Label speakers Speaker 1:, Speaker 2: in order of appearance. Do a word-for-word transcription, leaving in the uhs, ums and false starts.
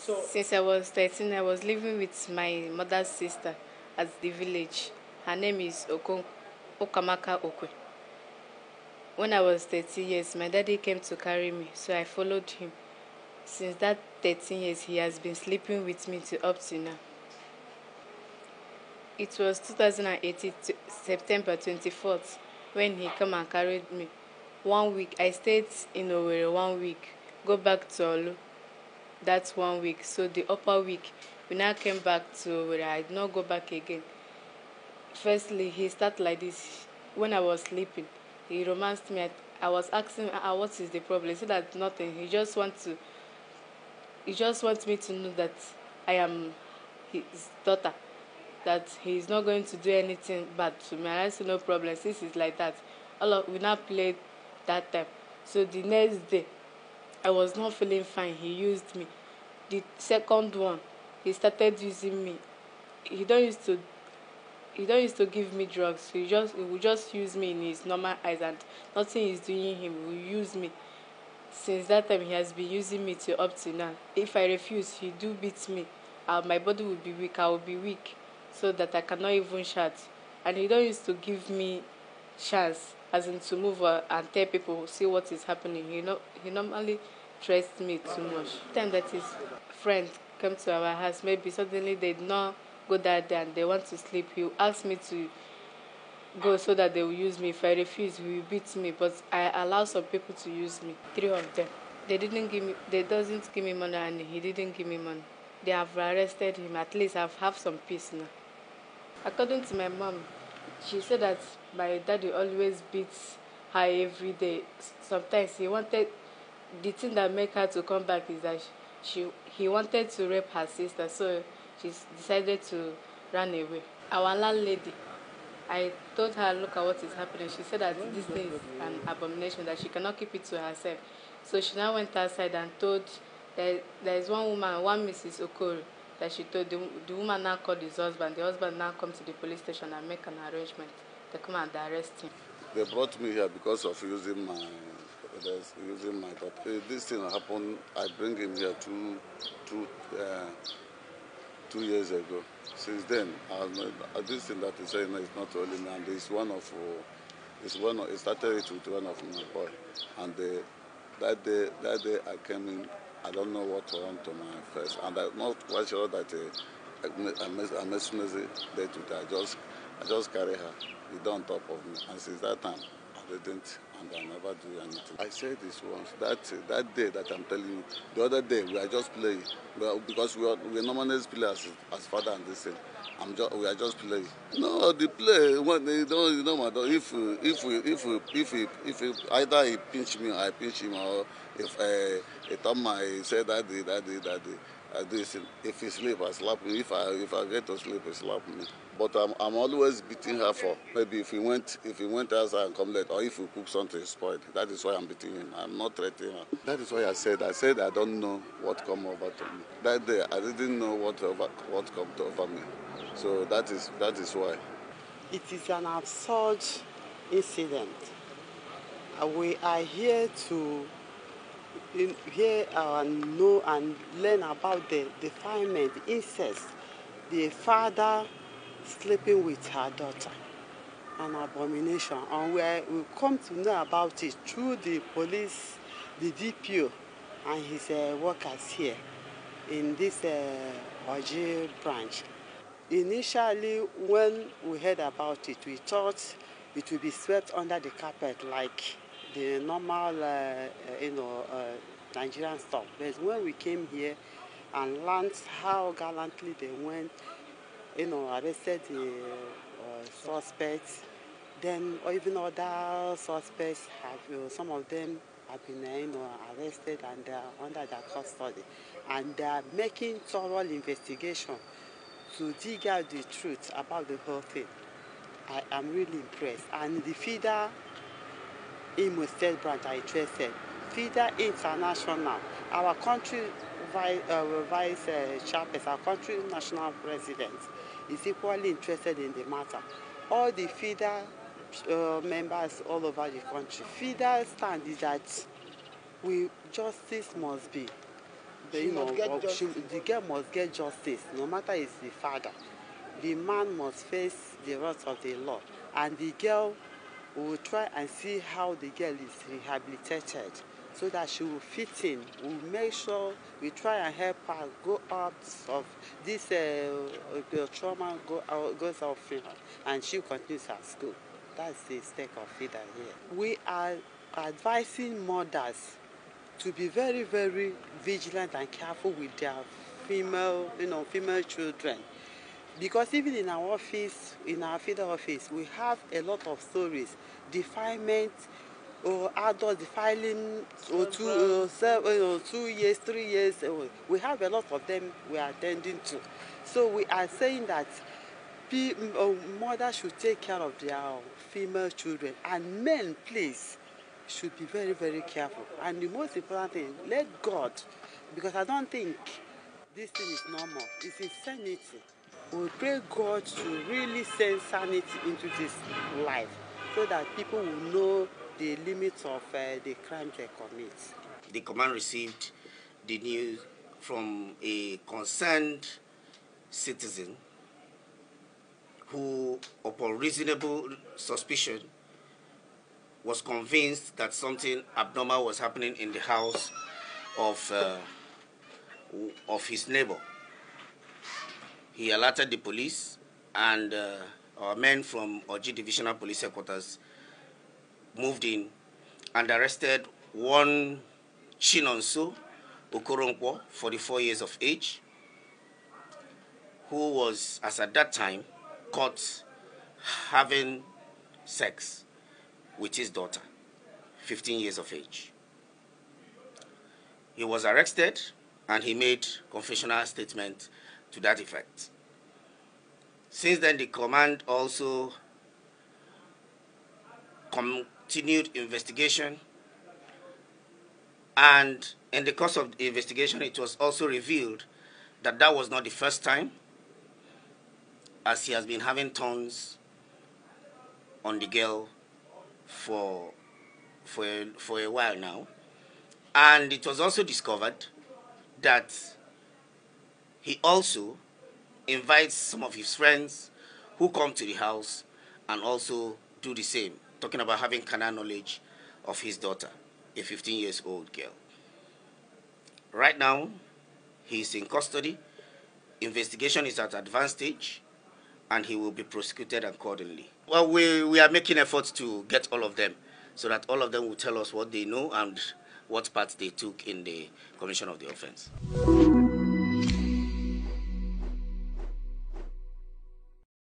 Speaker 1: So since I was thirteen, I was living with my mother's sister at the village. Her name is Okon Okamaka Okwe. When I was thirteen years, my daddy came to carry me, so I followed him. Since that thirteen years, he has been sleeping with me to up to now. It was two thousand eighteen, September twenty-fourth, when he came and carried me. One week, I stayed in Owerri one week, go back to Olu. That's one week. So the upper week, we now came back to Owerri. I did not go back again. Firstly, he started like this. When I was sleeping, he romanced me. I, I was asking, ah, what is the problem? He said that nothing. He just wants to. He just wants me to know that I am his daughter. That he is not going to do anything bad to me. And I said no problem. Since it's like that, all of, we now played that time. So the next day, I was not feeling fine. He used me. The second one, he started using me. He don't used to. He don't used to give me drugs. He just he would just use me in his normal eyes, and nothing is doing him. He will use me. Since that time, he has been using me to up to now. If I refuse, he do beat me. Uh, my body will be weak. I will be weak, so that I cannot even shout. And he don't used to give me chance, as in to move uh, and tell people see what is happening. He no, he normally trusts me too much. Time that his friend come to our house, maybe suddenly they did not go that day and they want to sleep, he will ask me to go so that they will use me. If I refuse, he will beat me. But I allow some people to use me. Three of them. They didn't give me. They doesn't give me money, and he didn't give me money. They have arrested him. At least I've have some peace now. According to my mom, she said that my daddy always beats her every day. Sometimes he wanted. The thing that make her to come back is that she he wanted to rape her sister, so she decided to run away. Our landlady, I told her, look at what is happening. She said that this thing is an abomination, that she cannot keep it to herself. So she now went outside and told that there is one woman, one Missus Okoro, that she told. The, the woman now called his husband. The husband now come to the police station and make an arrangement. They come and arrest him.
Speaker 2: They brought me here because of using my using my daughter. This thing happened. I bring him here two, two, uh, two years ago. Since then, uh, this thing that is saying is not only me, and it's one of, uh, it's one. Of, it started it with one of my boy, and uh, that day, that day I came in. I don't know what went to my face, and I'm not quite sure that uh, I miss, I miss Missy day to day. I just, I just carry her. He done on top of me, and since that time, I didn't, and I never do anything. I said this once. That that day that I'm telling you, the other day we are just playing, well, because we are we normally play as, as father and this thing. I'm just we are just playing. No, the play when they don't, you know, madam. If if we if we if we if we, either he pinch me or I pinch him, or if uh, he tell my say that day that day that day. I do this. If he sleep, I slap him. If I if I get to sleep, he slap me. But I'm I'm always beating her for maybe if he went if he went outside and come late, or if we cook something spoiled. That is why I'm beating him. I'm not threatening her. That is why I said I said I don't know what come over to me. That day I didn't know what over what come over me. So that is that is why.
Speaker 3: It is an absurd incident. We are here to In, hear and know and learn about the defilement, incest, the father sleeping with her daughter, an abomination. And we, are, we come to know about it through the police, the D P O, and his uh, workers here in this uh, Oji branch. Initially, when we heard about it, we thought it would be swept under the carpet like the normal, uh, uh, you know, uh, Nigerian stuff. But when we came here and learned how gallantly they went, you know, arrested the uh, suspects, then even other suspects have, you know, some of them have been, uh, you know, arrested and they are under their custody, and they are making thorough investigation to dig out the truth about the whole thing. I am really impressed, and the feeder Imo State branch are interested. FIDA International, our country vice, uh, vice uh, chairperson, our country national president, is equally interested in the matter. All the FIDA uh, members all over the country. FIDA stand is that we justice must be you know, she, the girl must get justice, no matter it's the father. The man must face the wrath of the law, and the girl will try and see how the girl is rehabilitated, so that she will fit in. We'll make sure we try and help her go out of this uh, trauma, go out, goes out of her, and she continues her school. That's the stake of it here. We are advising mothers to be very, very vigilant and careful with their female, you know, female children. Because even in our office, in our feeder office, we have a lot of stories, defilement, or adults defiling or two, uh, seven, or two years, three years. Uh, we have a lot of them we are attending to. So we are saying that people, uh, mothers should take care of their female children, and men, please, should be very, very careful. And the most important thing, let God, because I don't think this thing is normal. It's insanity. We pray God to really send sanity into this life, so that people will know the limits of uh, the crimes they commit.
Speaker 4: The command received the news from a concerned citizen who, upon reasonable suspicion, was convinced that something abnormal was happening in the house of, uh, of his neighbor. He alerted the police, and uh, our men from Oji Divisional Police Headquarters moved in and arrested one Chinonso Okoronkwo, forty-four years of age, who was, as at that time, caught having sex with his daughter, fifteen years of age. He was arrested, and he made confessional statement to that effect. Since then, the command also continued investigation, and in the course of the investigation, it was also revealed that that was not the first time, as he has been having turns on the girl for, for, a, for a while now. And it was also discovered that he also invites some of his friends who come to the house and also do the same, talking about having carnal knowledge of his daughter, a fifteen years old girl. Right now, he is in custody. Investigation is at advanced stage, and he will be prosecuted accordingly. Well, we, we are making efforts to get all of them, so that all of them will tell us what they know and what part they took in the commission of the offense.